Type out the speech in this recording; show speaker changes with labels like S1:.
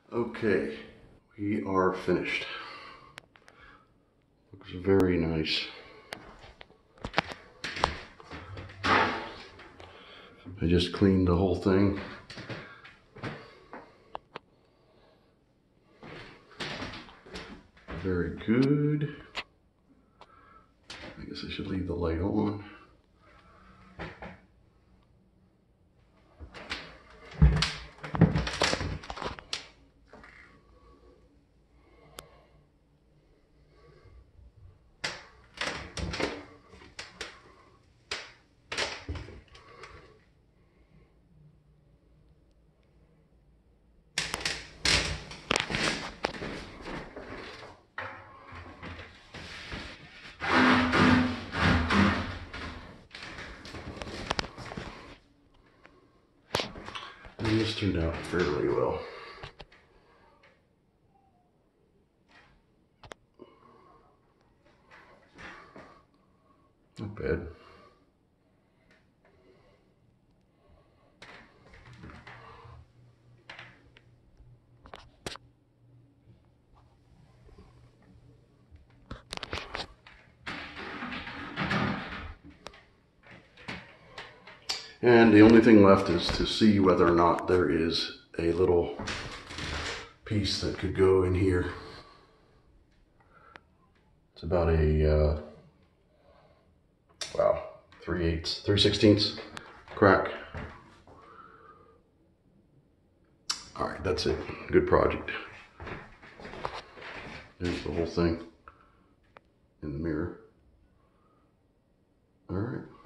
S1: Okay, we are finished. Looks very nice. I just cleaned the whole thing. Very good. I guess I should leave the light on. And this turned out fairly well. Not bad. And the only thing left is to see whether or not there is a little piece that could go in here. It's about a, wow, 3/16 crack. All right, that's it. Good project. There's the whole thing in the mirror. All right.